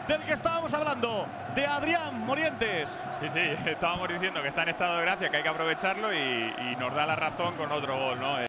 del que estábamos hablando, de Adrián Morientes. Sí, estábamos diciendo que está en estado de gracia, que hay que aprovecharlo y nos da la razón con otro gol, ¿no?